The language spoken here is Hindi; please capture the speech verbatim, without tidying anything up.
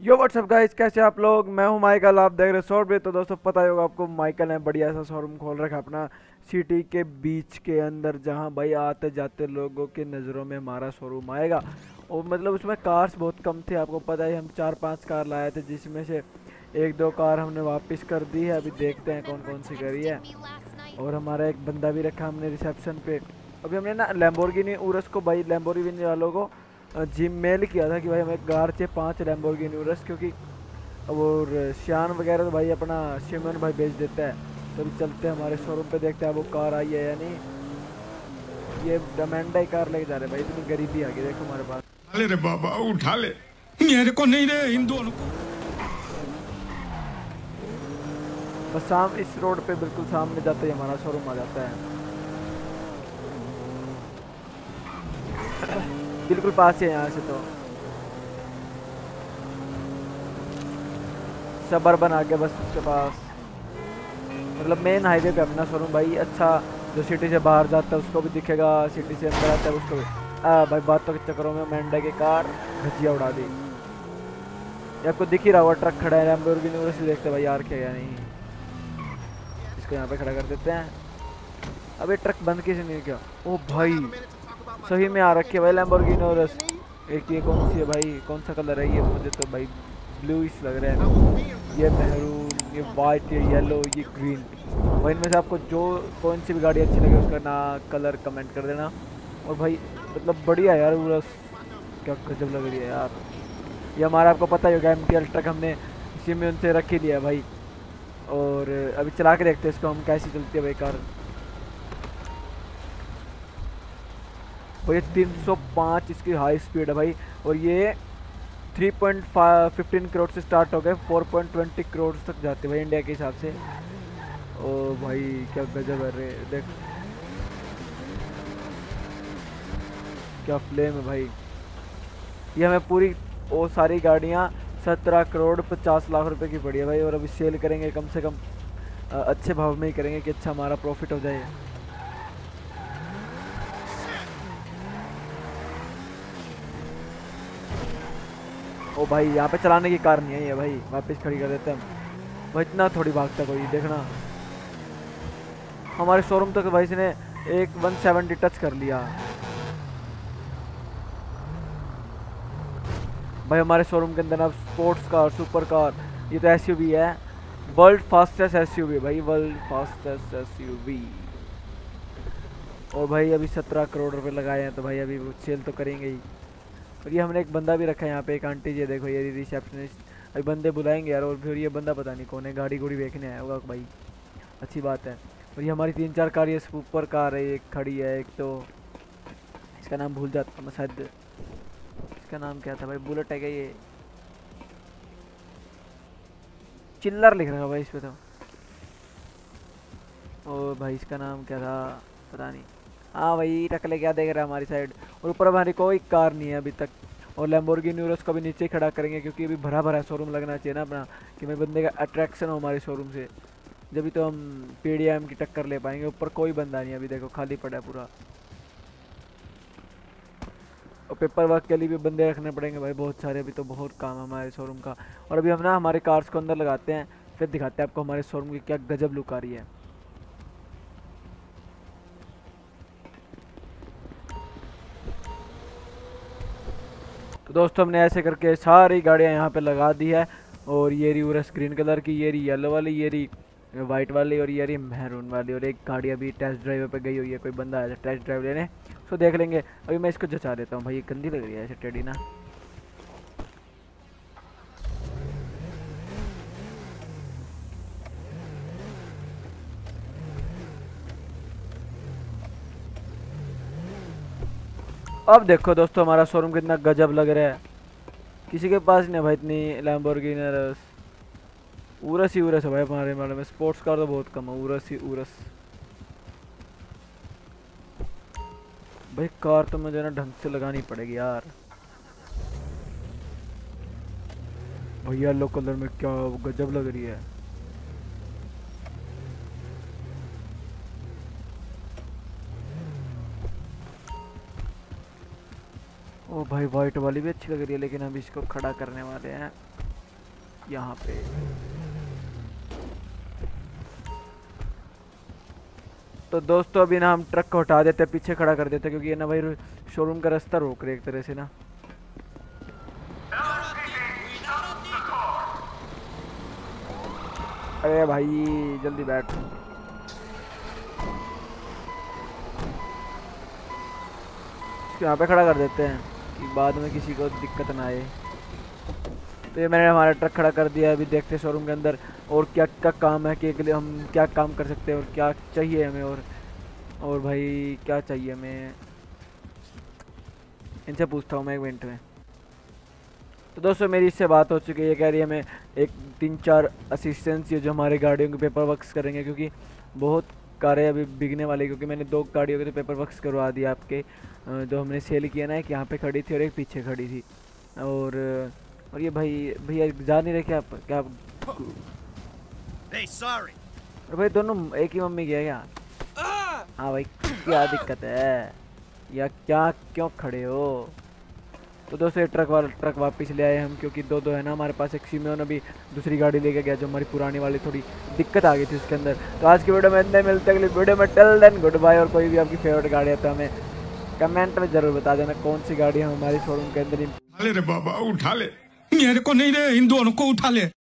यो व्हाट्सअप गाइस, कैसे आप लोग। मैं हूं माइकल, आप देख रहे हैं शॉर्ट पे। तो दोस्तों पता ही होगा आपको, माइकल ने बढ़िया सा शोरूम खोल रखा है अपना सिटी के बीच के अंदर, जहां भाई आते जाते लोगों की नज़रों में हमारा शोरूम आएगा। और मतलब उसमें कार्स बहुत कम थे, आपको पता है। हम चार पांच कार लाए थे, जिसमें से एक दो कार हमने वापस कर दी है। अभी देखते हैं कौन कौन सी करी है। और हमारा एक बंदा भी रखा हमने रिसेप्शन पे। अभी हमने ना लैम्बोर्गिनी उरस को, भाई लैम्बोर्गिनी वालों को जिम मेल किया था कि भाई हमें कार चाहिए पाँच लैम्बोर्गिनी उरस, क्योंकि और शान वगैरह तो भाई अपना शिमन भाई बेच देता है। तो अभी चलते हैं हमारे शोरूम पे, देखते हैं वो कार आई है या नहीं। ये डमेंडा ही कार लेके जा रहे हैं भाई, इतनी गरीबी आ गई देखो हमारे पास। अरे रे बाबा उठा ले मेरे को नहीं रे इन दोनों को। बस साम इस रोड पे बिल्कुल सामने जाते ही हमारा शोरूम आ जाता है। बिल्कुल पास ही है यहाँ से। तो सबर्बन आ गया बस उसके पास, मतलब मेन हाईवे पे अपना शोरूम भाई। अच्छा, जो सिटी से बाहर जाता है उसको भी दिखेगा, सिटी से अंदर आता है उसको भी। आ भाई बातों के चक्करों में मैंडा की कार भजिया उड़ा दी। ये आपको दिख ही रहा होगा, ट्रक खड़ा है लैम्बोर्गिनी उरस से। देखते भाई यार क्या या नहीं, इसको यहाँ पे खड़ा कर देते हैं। अब ये ट्रक बंद कैसे नहीं किया? ओ भाई सही में आ रखी है भाई लैम्बोर्गिनी उरस। एक ये कौन सी है भाई, कौन सा कलर है ये? मुझे तो भाई ब्लूइश लग रहा है। ये महरून, ये वाइट, ये येलो, ये ग्रीन। भाई इनमें से आपको जो कौन सी भी गाड़ी अच्छी लगे उसका ना कलर कमेंट कर देना। और भाई मतलब बढ़िया यार उरस, क्या गजब लग रही है यार। ये हमारा आपको पता ही होगा एम टी एल ट्रक हमने इसी में उनसे रख ही लिया भाई। और अभी चला के देखते हैं इसको हम कैसी चलती है भाई कार। भाई तीन सौ पाँच इसकी हाई स्पीड है भाई। और ये थ्री पॉइंट फिफ्टीन करोड़ से स्टार्ट हो गए, फोर पॉइंट ट्वेंटी करोड़ तक जाते भाई इंडिया के हिसाब से। ओ भाई क्या गजब है रे, देख क्या फ्लेम है भाई। ये हमें पूरी वो सारी गाड़ियाँ सत्रह करोड़ पचास लाख रुपए की पड़ी है भाई। और अभी सेल करेंगे कम से कम आ, अच्छे भाव में ही करेंगे कि अच्छा हमारा प्रॉफिट हो जाए। ओ भाई यहाँ पे चलाने की कार नहीं है ये भाई, वापस खड़ी कर देते हैं हम। भाई इतना थोड़ी भागता कोई, देखना हमारे शोरूम तक भाई इसने एक वन सेवेंटी टच कर लिया भाई। हमारे शोरूम के अंदर अब स्पोर्ट्स कार, सुपर कार, ये तो एसयूवी है। वर्ल्ड फास्टेस्ट एसयूवी भाई, वर्ल्ड फास्टेस्ट एसयूवी। और भाई अभी सत्रह करोड़ रुपए लगाए हैं, तो भाई अभी वो सेल तो करेंगे ही। और ये हमने एक बंदा भी रखा है यहाँ पे, एक आंटी जी देखो, ये रिसेप्शनिस्ट। अभी बंदे बुलाएंगे यार। और फिर ये बंदा पता नहीं कौन है, गाड़ी गुड़ी देखने आया होगा भाई, अच्छी बात है। और ये हमारी तीन चार कार, ये सुपर कार है, एक खड़ी है, एक तो इसका नाम भूल जाता मैं शायद, इसका नाम क्या था भाई, बुलेट है क्या ये? चिल्लर लिख रहा है भाई इस पे तो। और भाई इसका नाम क्या था पता नहीं। हाँ भाई टकले क्या देख रहा है हमारी साइड। और ऊपर हमारी कोई कार नहीं है अभी तक। और लैम्बोर्गिनी उरस को भी नीचे खड़ा करेंगे, क्योंकि अभी भरा भरा शोरूम लगना चाहिए ना अपना, कि मैं बंदे का अट्रैक्शन हो हमारे शोरूम से, जब तो हम पी डी एम की टक्कर ले पाएंगे। ऊपर कोई बंदा नहीं है अभी, देखो खाली पड़ा है पूरा। और पेपर वर्क के लिए भी बंदे रखने पड़ेंगे भाई बहुत सारे, अभी तो बहुत काम है हमारे शोरूम का। और अभी हम ना हमारे कार्स को अंदर लगाते हैं, फिर दिखाते हैं आपको हमारे शोरूम की क्या गजब लुक आ रही है। तो दोस्तों हमने ऐसे करके सारी गाड़ियाँ यहाँ पे लगा दी है। और ये रही उरस ग्रीन कलर की, ये रही येलो वाली, ये रही वाइट वाली, और ये रही महरून वाली। और एक गाड़ी अभी टेस्ट ड्राइव पे गई हुई है, कोई बंदा आया टेस्ट ड्राइव लेने, उसको देख लेंगे। अभी मैं इसको जचा देता हूँ भाई, ये गंदी लग रही है ऐसे टेडी ना। अब देखो दोस्तों हमारा शोरूम कितना गजब लग रहा है। किसी के पास नहीं है भाई इतनी लैम्बोर्गिनी उरस। उरस ही उरस है भाई हमारे मामले में, स्पोर्ट्स कार तो बहुत कम है, उरस ही उरस भाई। कार तो मुझे ना ढंग से लगानी पड़ेगी यार। भैया येलो कलर में क्या गजब लग रही है। ओ भाई वाइट वाली भी अच्छी लग रही है, लेकिन हम इसको खड़ा करने वाले हैं। यहाँ पे। तो दोस्तों अभी ना हम ट्रक को हटा देते हैं, पीछे खड़ा कर देते हैं, क्योंकि ये ना भाई शोरूम का रास्ता रोक रहे एक तरह से ना। अरे भाई जल्दी बैठ। यहाँ पे खड़ा कर देते हैं कि बाद में किसी को दिक्कत ना आए। तो ये मैंने हमारा ट्रक खड़ा कर दिया है। अभी देखते हैं शोरूम के अंदर और क्या क्या काम है, कि के लिए हम क्या काम कर सकते हैं और क्या चाहिए हमें, और और भाई क्या चाहिए हमें, इनसे पूछता हूँ मैं एक मिनट में। तो दोस्तों मेरी इससे बात हो चुकी है, ये कह रही है हमें एक तीन चार असिस्टेंट्स जो हमारे गाड़ियों के पेपर वर्क्स करेंगे, क्योंकि बहुत कारें अभी बिकने वाली, क्योंकि मैंने दो गाड़ियों के तो पेपर वर्क्स करवा दिया आपके, जो हमने सेल किया ना, एक यहाँ पे खड़ी थी और एक पीछे खड़ी थी। और और ये भाई भैया जा नहीं रहे क्या आप, क्या आप Hey, sorry. और भाई दोनों एक ही मम्मी की है क्या? हाँ भाई क्या दिक्कत है या क्या, क्यों खड़े हो? तो दोस्तों ये ट्रक वाला ट्रक वापस ले आए हम, क्योंकि दो दो है ना हमारे पास। एक सिमोन अभी दूसरी गाड़ी लेके गया, जो हमारी पुरानी वाली थोड़ी दिक्कत आ गई थी उसके अंदर। तो आज की वीडियो में इतने मिलते हैं, अगली वीडियो में टिल देन गुड बाय। और कोई भी आपकी फेवरेट गाड़ी है तो हमें कमेंट में जरूर बता देना कौन सी गाड़ी है हमारी शोरूम के अंदर। उठा ले रे बाबा, उठा ले। मेरे को नहीं रे, इन दोनों को उठा ले।